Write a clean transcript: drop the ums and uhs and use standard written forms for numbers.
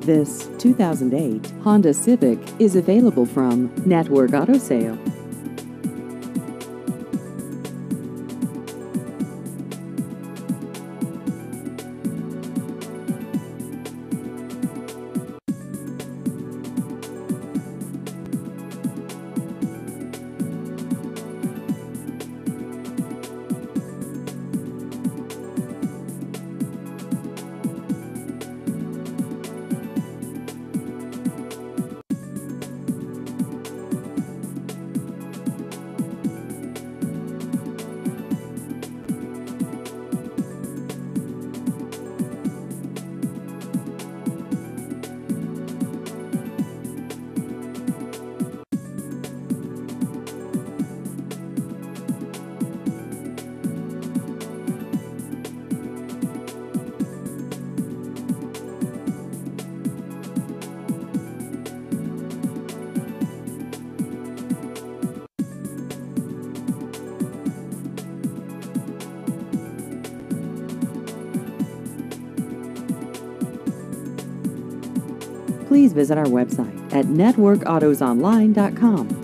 This 2008 Honda Civic is available from Network Auto Sale. Please visit our website at networkautosonline.com.